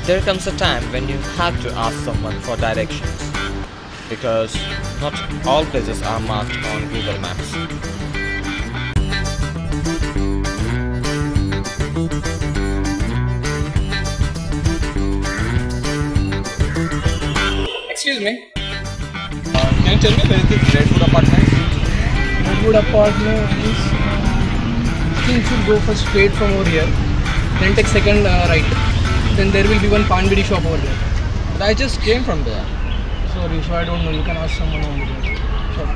There comes a time when you have to ask someone for directions, because not all places are marked on Google Maps. Excuse me. Can you tell me where is this Redwood apartment? Redwood apartment is. I think you should go first straight from over here. Then take second right. Then there will be one pan bidi shop over there. But I just came from there. Sorry, so I don't know. You can ask someone over there. Sure.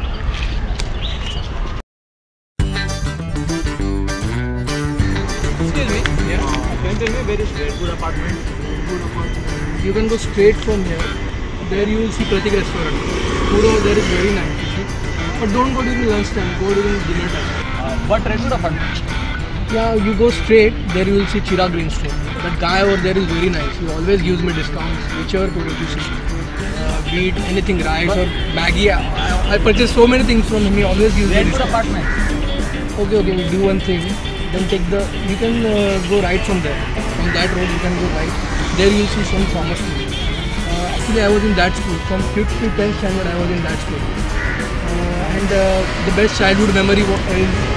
Excuse me. Yeah. Can you tell me where is Redwood apartment? Redwood apartment. You can go straight from here. There you will see Pratik restaurant. Food over there is very nice. You see? But don't go during lunch time. Go during dinner time. What Redwood apartment? Yeah, you go straight. There you will see Chira Green Store. That guy over there is very nice. He always gives me discounts. Whichever product you see. Be it anything, rice or Maggie. I purchase so many things from him. He always gives me Redwood discounts. apartment. Okay, we'll do one thing. Then take the. You can go right from there. From that road, you can go right. There you will see some farmers school. Actually, I was in that school. From 5th to 10th standard, I was in that school. And the best childhood memory is.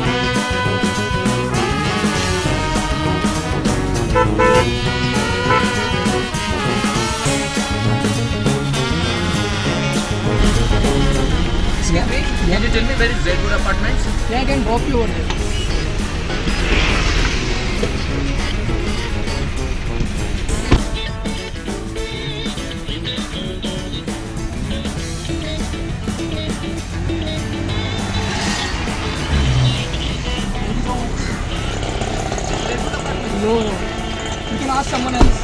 Excuse me. Can you tell me where is Redwood apartments? Yeah, I can drop you over there. No. You can ask someone else.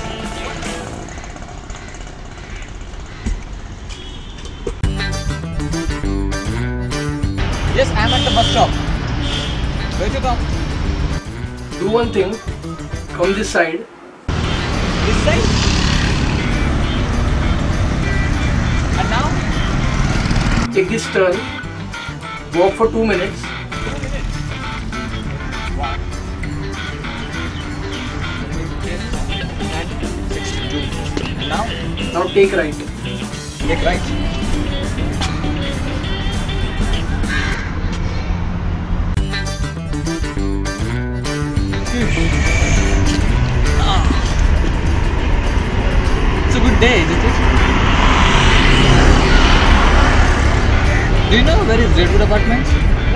Yes, I am at the bus stop. Where to come? Do one thing. Come this side. This side? And now? Take this turn. Walk for 2 minutes. 2 minutes. 1, 10, 62. And now? Now take right. Take right. It's a good day, isn't it? Do you know where is Redwood Apartments?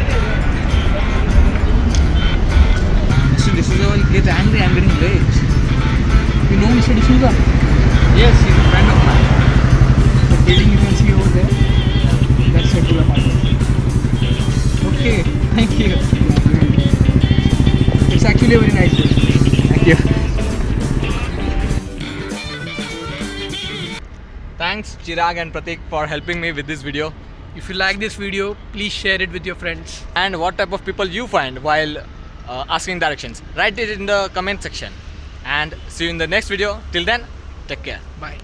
Actually, this is how he gets angry. I'm getting late. You know Mr. D'Souza? Yes, he's a friend of mine. The building you can see over there. That's Redwood apartment. Okay, thank you. It's actually a very nice building. Thank you. Thanks Chirag and Pratik for helping me with this video. If you like this video, please share it with your friends. And what type of people you find while asking directions. Write it in the comment section. And see you in the next video. Till then, take care. Bye.